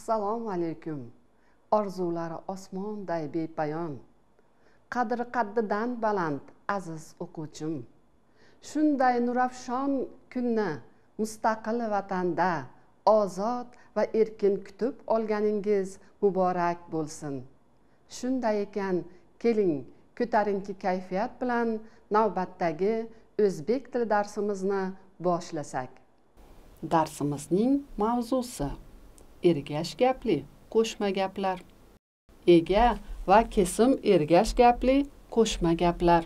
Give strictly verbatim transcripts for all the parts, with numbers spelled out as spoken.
Assalomu alaykum. Orzulari osmonday bepayon, qadri qaddidan baland aziz o'quvchim. Shunday nurafshon kunni mustaqil vatanda ozod va erkin kutib olganingiz muborak bo'lsin. Shunday ekan, keling, ko'tarinki kayfiyat bilan navbatdagi o'zbek tili darsimizni boshlasak. Darsimizning mavzusi: ergash gapli qo'shma gaplar. Ega va kesim ergash gapli qo'shma gaplar.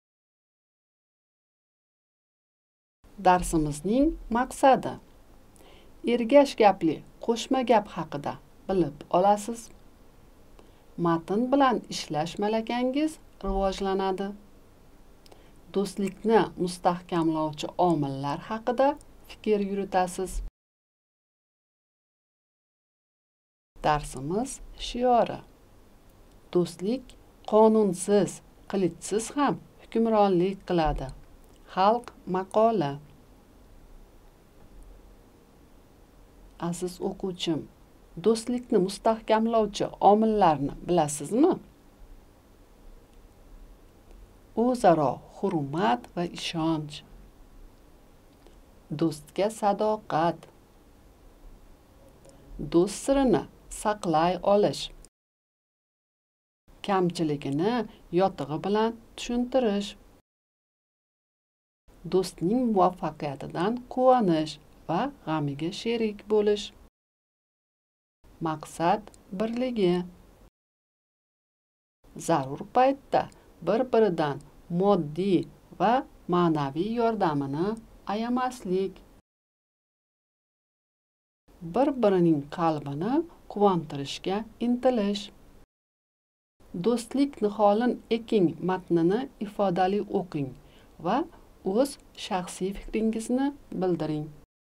Darsimizning maqsadi: ergash gapli qo'shma gap haqida bilib olasiz. Matn bilan ishlash malakangiz rivojlanadi. Do'stlikni mustahkamlovchi omillar haqida fikr yuritasiz. Darsimiz shiori: do'stlik qonunsiz, qilichsiz ham hukmronlik qiladi. Xalq maqoli. Aziz o'quvchim, do'stlikni mustahkamlovchi omillarni bilasizmi? O'zaro hurmat va ishonch, do'stga sadoqat, do'st sirini saqlay olish, kamchiligini yotig'i bilan tushuntirish, do'stning muvaffaqiyatidan quvonish va g'amiga sherik bo'lish. Maqsad birligi. Zarur paytda bir-biridan moddiy va ma'naviy yordamini ayamaslik. Bir-birining qalbini quvontirishga intilish. Do'stlik niholin eking matnini ifodali o'qing va o'z shaxsiy fikringizni bildiring.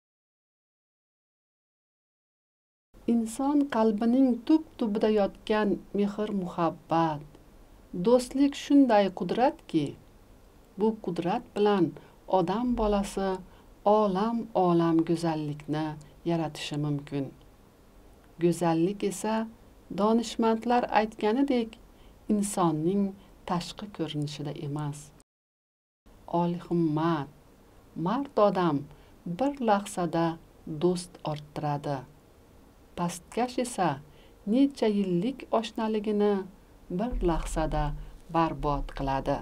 Inson qalbining tub-tubida yotgan mehr-muhabbat, do'stlik shunday qudratki, bu qudrat bilan odam bolasi olam-olam go'zallikni yaratishi mumkin. Go'zallik esa donishmandlar aytganidek insonning tashqi ko'rinishida emas. Olihimmat, mard odam bir lahzada do'st orttiradi. Pastkash esa necha yillik oshnaligini bir lahzada barbod qiladi.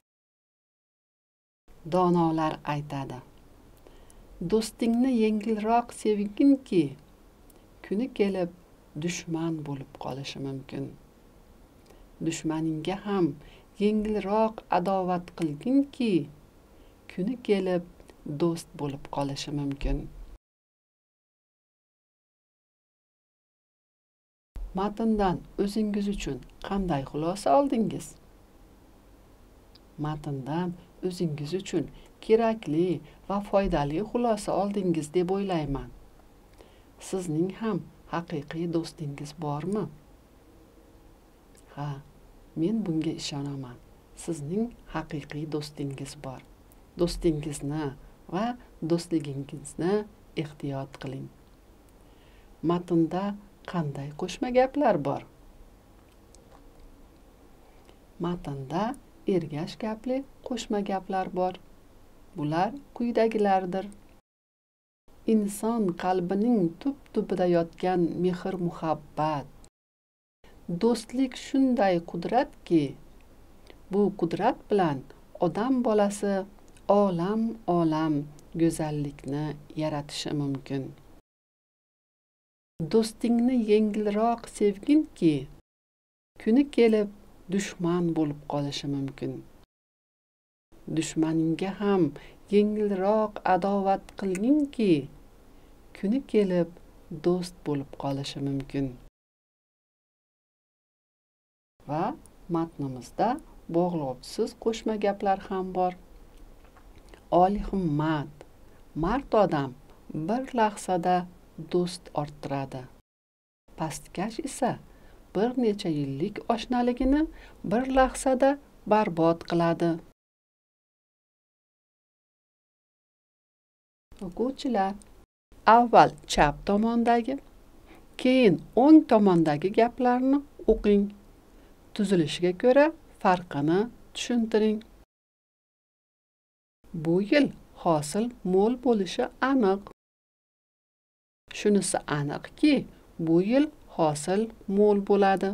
Donolar aytadi: do'stingni yengilroq sevginki, kuni kelib dushman bo'lib qolishi mumkin. Dushmaningga ham yengilroq adovat qilginki, kuni kelib do'st bo'lib qolishi mumkin. Matndan o'zingiz uchun qanday xulosa oldingiz? Matndan o'zingiz uchun kerakli va foydali xulosa oldingiz deb o'ylayman. Sizning ham haqiqiy do'stingiz bormi? Ha, men bunga ishonaman. Sizning haqiqiy do'stingiz bor. Do'stingizni va do'stligingizni ehtiyot qiling. Matnda qanday qo'shma gaplar bor? Matnda ergash gapli qo'shma gaplar bor. Bular quyidagilardir. Inson qalbining tub-tubida yotgan mehr-muhabbat, do'stlik shunday qudratki, bu qudrat bilan odam bolasi olam-olam go'zallikni yaratishi mumkin. Do'stingni yengilroq sevginki, kuni kelib dushman bo'lib qolishi mumkin. Dushmaningga ham yengilroq adovat qilginki, kuni kelib do'st bo'lib qolishi mumkin. Va matnimizda bog'lovchisiz qo'shma gaplar ham bor. Olihimmat, mard odam bir lahzada do'st orttiradi. Pastkash esa bir necha yillik oshnaligini bir lahzada barbod qiladi. O'quvchilar, avval chap tomondagi, Keyin o'ng tomondagi gaplarni o'qing. Tuzilishiga ko'ra farqini tushuntiring. Bu yil hosil mo'l bo'lishi aniq. Shunisi aniqki, bu yil hosil mo'l bo'ladi.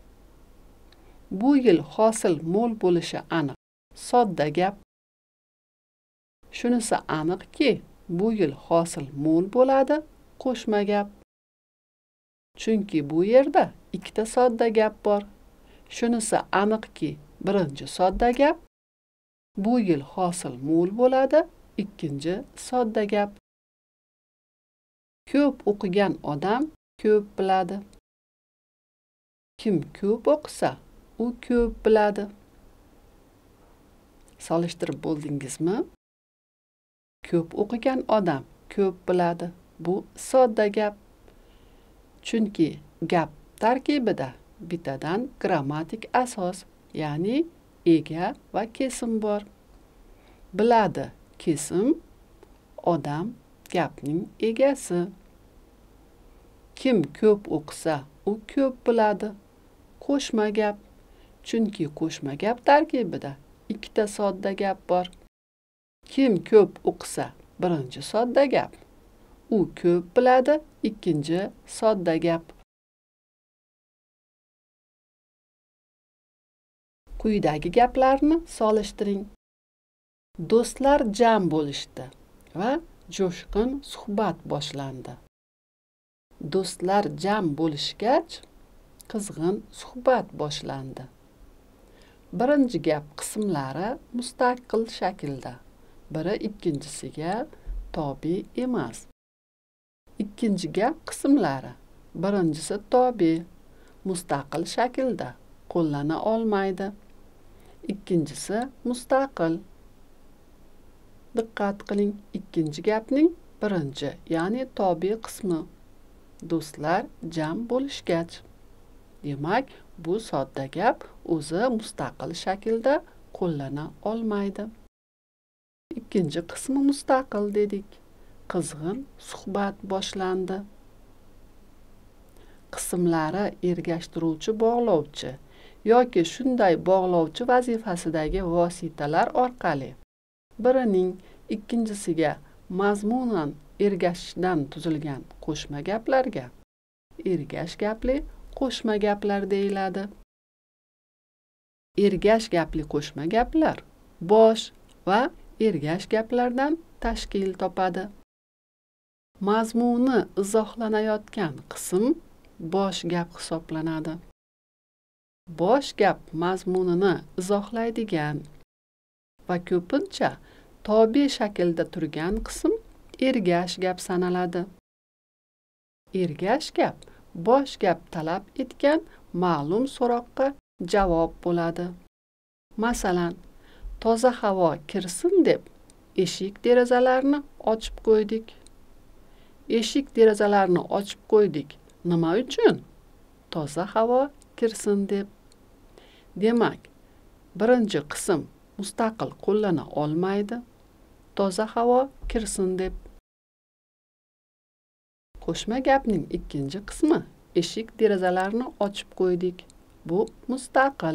Bu yil hosil mo'l bo'lishi aniq. Sodda gap. Shunisi aniqki, bu yil hosil mo'l bo'ladi. Qo'shma gap. Chunki bu yerda ikkita sodda gap bor. Shunisi aniqki, birinchi sodda gap. Bu yil hosil mo'l bo'ladi. Ikkinchi sodda gap. Ko'p o'qigan odam ko'p biladi. Kim ko'p o'qisa, u ko'p biladi. Solishtirib bo'ldingizmi? Ko'p o'qigan odam ko'p biladi. Bu sodda gap. Chunki gap tarkibida bittadan grammatik asos, ya'ni ega va kesim bor. Biladi kesim, odam gapning egasi. Kim ko'p o'qisa, u ko'p biladi. Qo'shma gap. Chunki qo'shma gap tarkibida ikkita sodda gap bor. Kim ko'p o'qisa, birinchi sodda gap. U ko'p biladi, ikkinchi sodda gap. Quyidagi gaplarni solishtiring. Do'stlar jam bo'lishdi va jo'shqin suhbat boshlandi. Do'stlar jam bo'lishgach, qizg'in suhbat boshlandi. Birinchi gap qismlari mustaqil shaklda, biri ikkinchisiga tobe emas. Ikkinchi gap qismlari, birinchisi tobe, mustaqil shaklda, qo'llana olmaydi. Ikkinchisi mustaqil. Diqqat qiling, ikkinchi gapning birinchi, ya'ni tobe qismi. Do'stlar jam bo'lishgach. Demak, bu sodda gap o'zi mustaqil shaklda qo'llana olmaydi. Ikkinchi qismi mustaqil dedik. Qizg'in suhbat boshlandi. Qismlari ergashtiruvchi bog'lovchi yoki shunday bog'lovchi vazifasidagi vositalar orqali birining ikkinchisiga mazmunan ergashishdan tuzilgan qo'shma gaplarga ergash gapli qo'shma gaplar deyiladi. Ergash gapli qo'shma gaplar bosh va ergash gaplardan tashkil topadi. Mazmuni izohlanayotgan qism bosh gap hisoblanadi. Bosh gap mazmunini izohlaydigan va ko'pincha tobe shaklda turgan qism ergash gap sanaladi. Ergash gap bosh gap talab etgan ma'lum so'roqqa javob bo'ladi. Masalan, toza havo kirsin deb eshik derazalarni ochib qo'ydik. Eshik derazalarni ochib qo'ydik. Nima uchun? Toza havo kirsin deb. Demak, birinchi qism mustaqil qo'llana olmaydi. Toza havo kirsin deb. Qo'shma gapning ikkinchi qismi eshik derazalarni ochib qo'ydik. Bu mustaqil.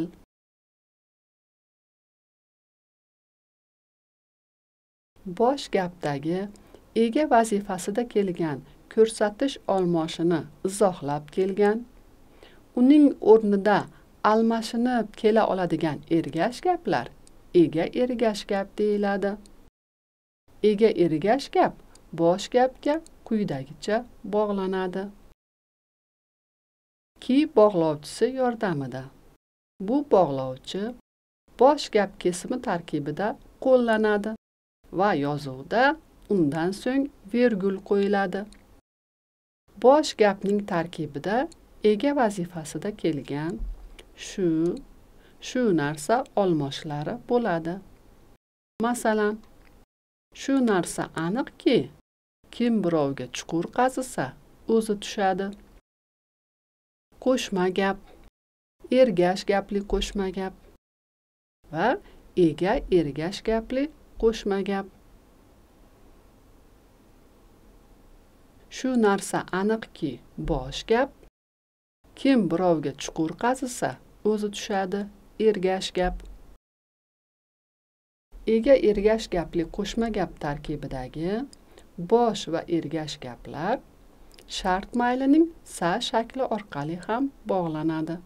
Bosh gapdagi ega vazifasida kelgan ko'rsatish olmoshini izohlab kelgan, uning o'rnida almashinib kela oladigan ergash gaplar ega ergash gap deyiladi. Ega ergash gap bosh gapga quyidagicha bog'lanadi. Ki bog'lovchisi yordamida. Bu bog'lovchi bosh gap kesimi tarkibida qo'llanadi va yozuvda undan so'ng virgul qo'yiladi. Bosh gapning tarkibida ega vazifasida kelgan shu, shu narsa olmoshlari bo'ladi. Masalan, shu narsa aniqki, kim birovga chuqur qazisa, o'zi tushadi. Qo'shma gap, ergash gapli qo'shma gap va ega ergash gapli qo'shma gap. Shu narsa aniqki, bosh gap. Kim birovga chuqur qazisa, o'zi tushadi, ergash gap. Ega ergash gapli qo'shma gap tarkibidagi bosh va ergash gaplar shart maylining sa shakli orqali ham bog'lanadi.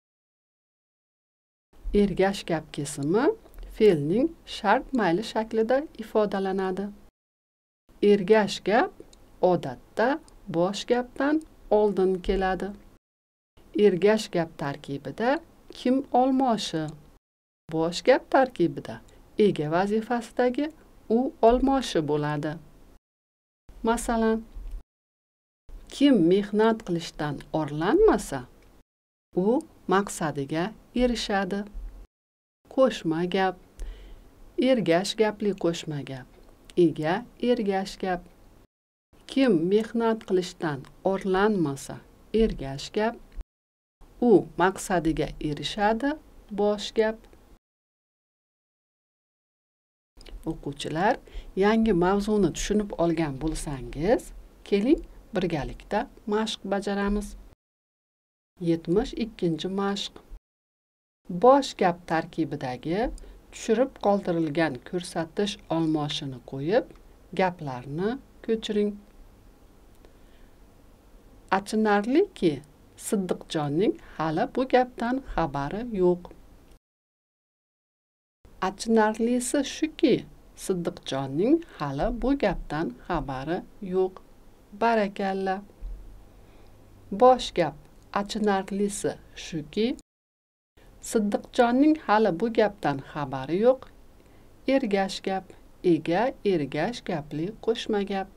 Ergash gap kesimi fe'lning shart mayli shaklida ifodalanadi. Ergash gap odatda bosh gapdan oldin keladi. Ergash gap tarkibida kim olmoshi, bosh gap tarkibida ega vazifasidagi u olmoshi bo'ladi. Masalan, kim mehnat qilishdan orlanmasa, u maqsadiga erishadi. Qo'shma gap, ergash gapli qo'shma gap, ega ergash gap. Kim mehnat qilishdan orlanmasa, ergash gap, u maqsadiga erishadi, bosh gap. O'quvchilar, yangi mavzuni tushunib olgan bo'lsangiz, keling birgalikda mashq bajaramiz. yetmish ikkinchi mashq. Bosh gap tarkibidagi tushirib qoldirilgan ko'rsatish olmoshini qo'yib, gaplarni ko'chiring. Achinarliki, Siddiqjonning hali bu gapdan xabari yo'q. Achinarlisi shuki, Siddiqjonning hali bu gapdan xabari yo'q. Barakalla. Bosh gap achinarlisi shuki, Siddiqjonning hali bu gapdan xabari yo'q. Ergash gap, ega ergash gapli qo'shma gap.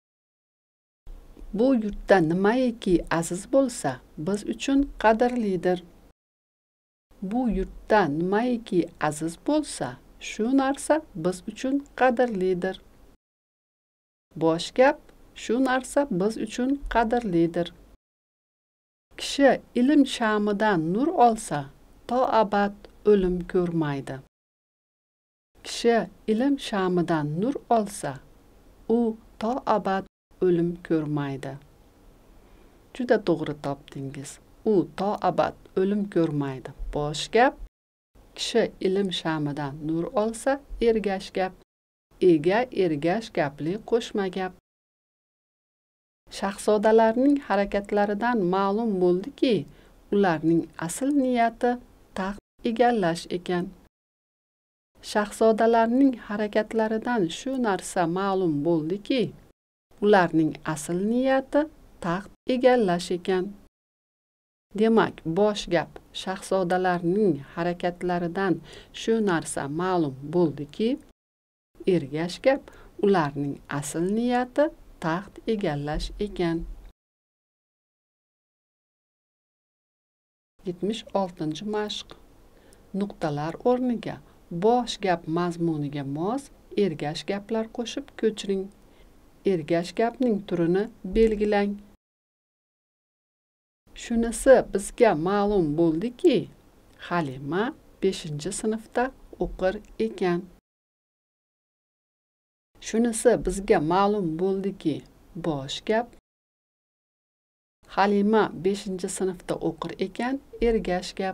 Bu yurtda nimaiki aziz bo'lsa, biz uchun qadrlidir. Bu yurtda nimaiki aziz bo'lsa, shu narsa biz uchun qadrlidir. Bosh gap, shu narsa biz uchun qadrlidir. Kishi ilm shamidan nur olsa, to abad o'lim ko'rmaydi. Kishi ilm shamidan nur olsa, u to abad o'lim ko'rmaydi. Juda to'g'ri topdingiz. U to abad o'lim ko'rmaydi. Bosh gap, kishi ilm shamidan nur olsa, ergash gap, ega ergash gapli qo'shma gap. Shahzodalarning harakatlaridan ma'lum bo'ldiki, ularning asl niyati taxt egallash ekan. Shahzodalarning harakatlaridan shu narsa ma'lum bo'ldiki, ularning asl niyati taxt egallash ekan. Demak, bosh gap shahzodalarning harakatlaridan shu narsa ma'lum bo'ldiki, ergash gap ularning asl niyati taxt egallash ekan. yetmish oltinchi mashq. Nuqtalar o'rniga bosh gap mazmuniga mos ergash gaplar qo'shib ko'chiring. Ergash gapning turini belgilang. Shunisi bizga ma'lum bo'ldiki, Halima beshinchi sinfda o'qir ekan. Shunisi bizga ma'lum bo'ldiki, bosh gap. Halima beshinchi sinfda o'qir ekan, ergash gap.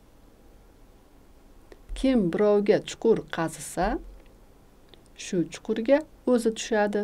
Kim birovga chuqur qazisa, shu chuqurga o'zi tushadi.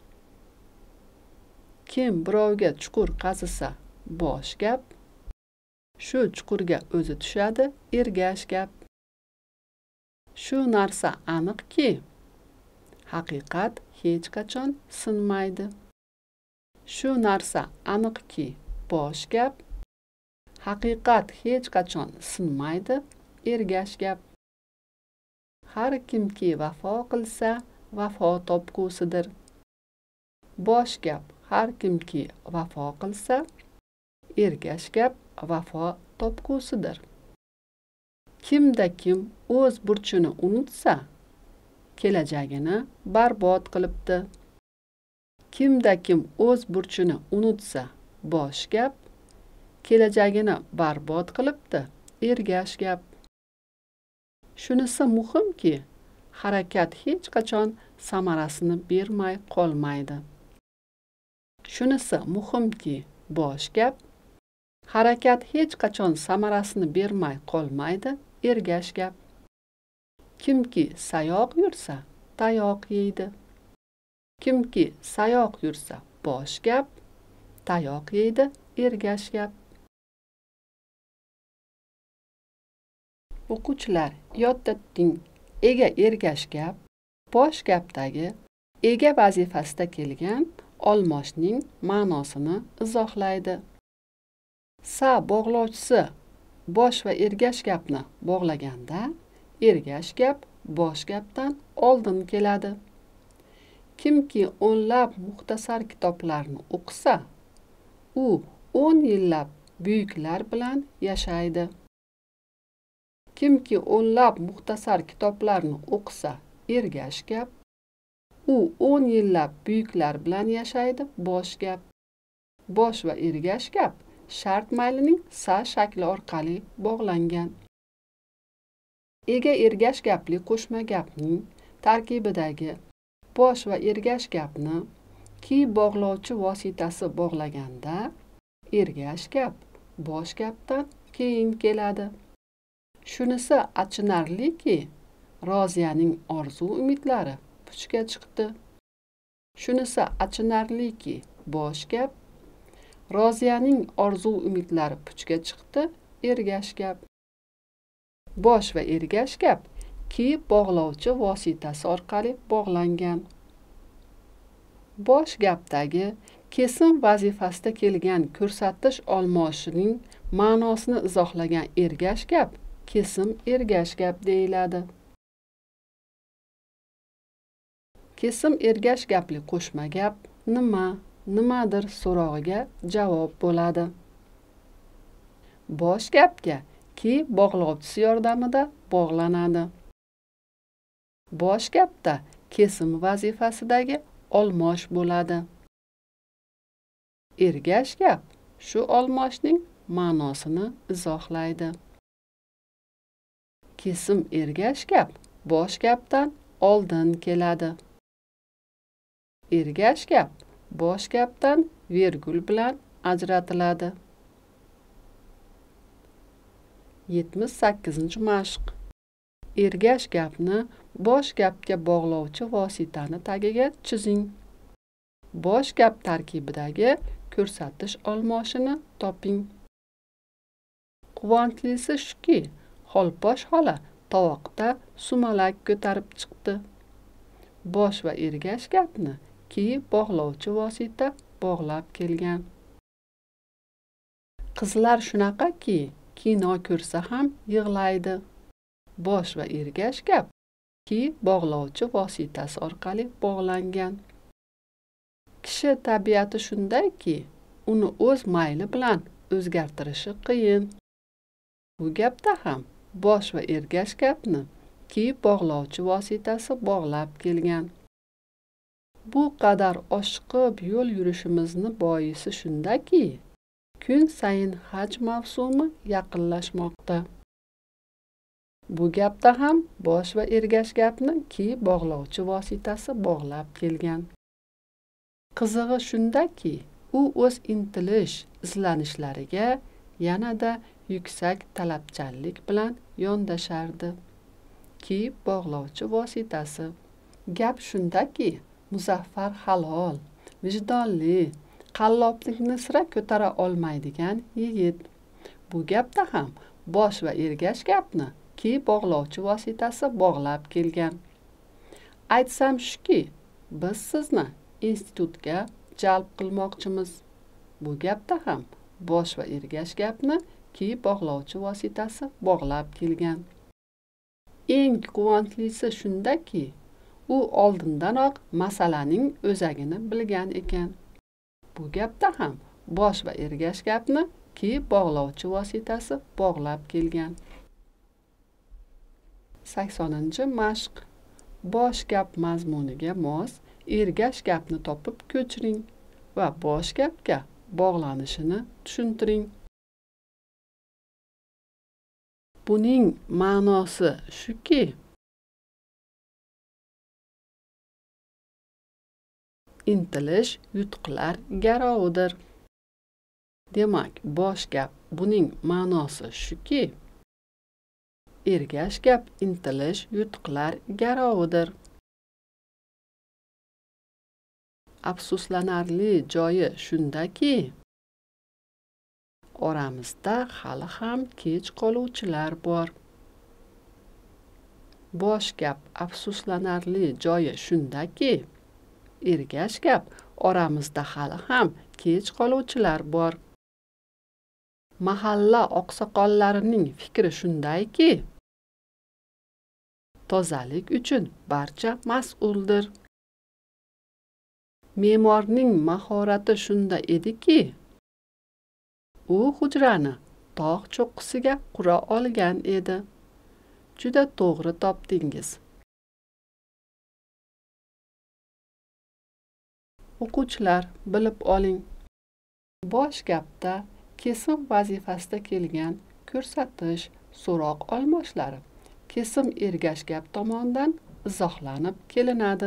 Kim birovga chuqur qazisa, bosh gap. Shu chuqurga o'zi tushadi, ergash gap. Shu narsa aniqki, haqiqat hech qachon sinmaydi. Shu narsa aniqki, bosh gap. Haqiqat hech qachon sinmaydi, ergash gap. Har kimki vafo qilsa, vafo topgusidir. Bosh gap har kimki vafo qilsa, ergash gap vafo topgusidir. Kimda kim o'z burchini unutsa, kelajagini barbod qilibdi. Kimda kim o'z burchini unutsa, bosh gap, kelajagini barbod qilibdi, ergash gap. Shunisi muhimki, harakat hech qachon samarasini bermay qolmaydi. Shunisi muhimki, bosh gap, harakat hech qachon samarasini bermay qolmaydi, ergash gap. Kimki sayoq yursa, tayoq yeydi. Kimki sayoq yursa, bosh gap, tayoq yeydi, ergash gap. O'quvchilar, yodda tuting. Ega ergash gap, bosh gapdagi ega vazifasida kelgan olmoshning ma'nosini izohlaydi. Sa bog'lovchisi bosh va ergash gapni bog'laganda, ergash gap bosh gapdan oldin keladi. Kimki o'nlab muxtasar kitoblarni o'qisa, u o'n yillab buyuklar bilan yashaydi. Kimki o'nlab muxtasar kitoblarni o'qisa, ergash gap, u o'n yillab buyuklar bilan yashaydi, bosh gap. Bosh va ergash gap shart maylining sa shakli orqali bog'langan. Ega ergash gapli qo'shma gapning tarkibidagi bosh va ergash gapni ki bog'lovchi vositasi bog'laganda, ergash gap bosh gapdan keyin keladi. Shunisi achinarliki, Roziyaning orzu-umidlari puchga chiqdi. Shunisi achinarliki, bosh gap, Roziyaning orzu-umidlari puchga chiqdi, ergash gap. Bosh va ergash gap ki bog'lovchi vositasi orqali bog'langan. Bosh gapdagi kesim vazifasida kelgan ko'rsatish olmoshining ma'nosini izohlagan ergash gap kesim ergash gap deyiladi. Kesim ergash gapli qo'shma gap nima, nimadir so'rog'iga javob bo'ladi. Bosh gapga ki bog'lovchisi yordamida bog'lanadi. Bosh gapda kesim vazifasidagi olmosh bo'ladi. Ergash gap shu olmoshning ma'nosini izohlaydi. Kesim ergash gap bosh gapdan oldin keladi. Ergash gap bosh gapdan vergul bilan ajratiladi. yetmish sakkizinchi mashq. Ergash gapni bosh gapga bog'lovchi vositani tagiga chizing. Bosh gap tarkibidagi ko'rsatish olmoshini toping. Quvonchlisi shuki, Xolposh xola tovoqda sumalak ko'tarib chiqdi. Bosh va ergash gapni ki bog'lovchi vosita bog'lab kelgan. Qizlar shunaqaki, kino ko'rsa ham yig'laydi. Bosh va ergash gap ki bog'lovchi vositasi orqali bog'langan. Kishi tabiati shundayki, uni o'z mayli bilan o'zgartirishi qiyin. Bu gapda ham bosh va ergash gapni ki bog'lovchi vositasi bog'lab kelgan. Bu qadar oshiqib yo'l yurishimizni boisi shundaki, kun sayin haj mavsumi yaqinlashmoqda. Bu gapda ham bosh va ergash gapni ki bog'lovchi vositasi bog'lab kelgan. Qizig'i shundaki, u o'z intilish, izlanishlariga yanada yuksak talabchanlik bilan yondashardi. Ki bog'lovchi vositasi. Gap shundaki, Muzaffar halol, vijdonli, qalloblikni sira ko'tara olmaydigan yigit. Bu gapda ham bosh va ergash gapni ki bog'lovchi vositasi bog'lab kelgan. Aytsam shuki, biz sizni institutga jalb qilmoqchimiz. Bu gapda ham bosh va ergash gapni ki bog'lovchi vositasi bog'lab kelgan. Eng quvonchlisi shundaki, u oldindanoq masalaning o'zagini bilgan ekan. Bu gapda ham bosh va ergash gapni ki bog'lovchi vositasi bog'lab kelgan. saksoninchi mashq. Bosh gap mazmuniga mos ergash gapni topib ko'chiring va bosh gapga bog'lanishini tushuntiring. Buning ma'nosi shuki, intilish yutuqlar garovidir. Demak, bosh gap buning ma'nosi shuki, ergash gap intilish yutuqlar garovidir. Afsuslanarli joyi shundaki, oramizda hali ham kech qoluvchilar bor. Bosh gap afsuslanarli joyi shundaki, ergash gap oramizda hali ham kech qoluvchilar bor. Mahalla oqsoqollarining fikri shundayki, tozalik uchun barcha mas'uldir. Me'morning mahorati shunda ediki, u hujrani tog' cho'qqisiga qura olgan edi. Juda to'g'ri topdingiz. O'quvchilar, bilib oling. Bosh gapda kesim vazifasida kelgan ko'rsatish, so'roq almoshlari kesim ergash gap tomonidan izohlanib kelinadi.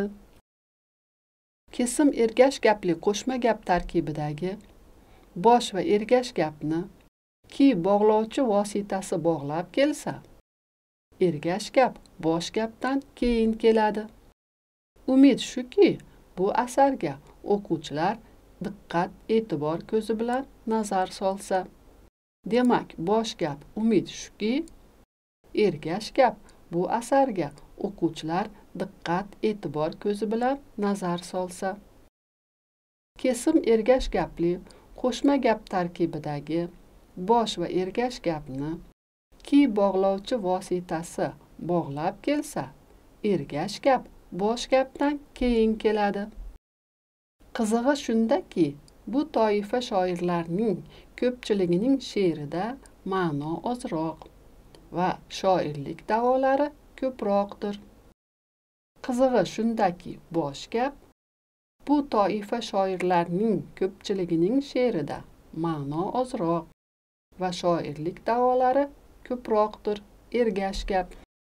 Kesim ergash gapli qo'shma gap tarkibidagi bosh va ergash gapni ki bog'lovchi vositasi bog'lab kelsa, ergash gap bosh gapdan keyin keladi. Umid shuki, bu asarga o'quvchilar diqqat e'tibor ko'zi bilan nazar solsa. Demak, bosh gap umid shuki, ergash gap bu asarga o'quvchilar diqqat e'tibor ko'zi bilan nazar solsa. Kesim ergash gapli qo'shma gap tarkibidagi bosh va ergash gapni ki bog'lovchi vositasi bog'lab kelsa, ergash gap bosh gapdan keyin keladi. Qizig'i shundaki, bu toifa shoirlarning ko'pchiligining she'rida ma'no ozroq va shoirlik davolari ko'proqdir. Qizig'i shundaki, bosh gap bu toifa shoirlarning ko'pchiligining she'rida ma'no ozroq va shoirlik davolari ko'proqdir. Ergash gap.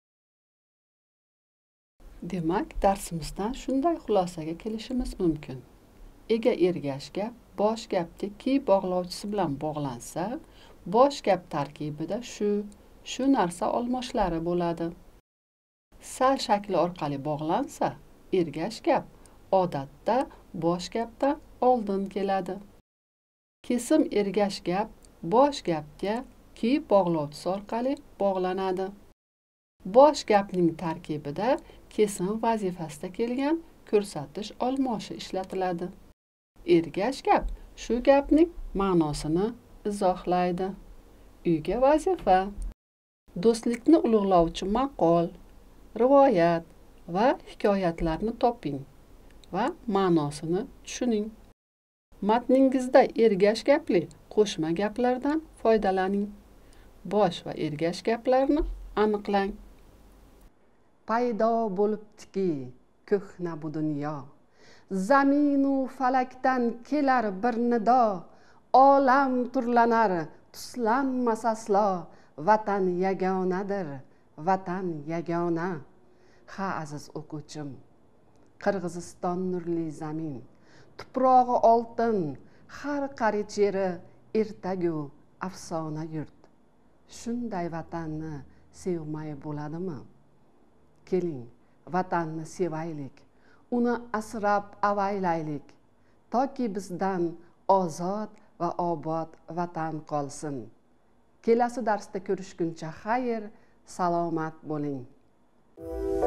Demak, darsimizdan shunday xulosaga kelishimiz mumkin. Ega ergash gap bosh gapga ki bog'lovchisi bilan bog'lansa, bosh gap tarkibida shu, shu narsa olmoshlari bo'ladi. Sal shakli orqali bog'lansa, ergash gap odatda bosh gapdan oldin keladi. Kesim ergash gap bosh gapga ki bog'lovchisi orqali bog'lanadi. Bosh gapning tarkibida kesim vazifasida kelgan ko'rsatish olmoshi ishlatiladi. Ergash gap shu gapning ma'nosini izohlaydi. Uyga vazifa. Do'stlikni ulug'lovchi maqol, rivoyat va hikoyatlarni toping va ma'nosini tushuning. Matningizda ergash gapli qo'shma gaplardan foydalaning. Bosh va ergash gaplarni aniqlang. Paydo bo'libdiki ko'hna bu dunyo, zaminu falakdan kelar bir nido, olam turlanar tuslanmas aslo, vatan yagonadir, vatan yagona. Ha aziz o'quvchim, Qirg'iziston nurli zamin, tuprog'i oltin, har qarich yeri ertagu afsona yurt. Shunday vatanni sevmay bo'ladimi? Keling, vatanni sevaylik, uni asrab avaylaylik, toki bizdan ozod va obod vatan qolsin. Kelasi darsda ko'rishguncha xayr, salomat bo'ling.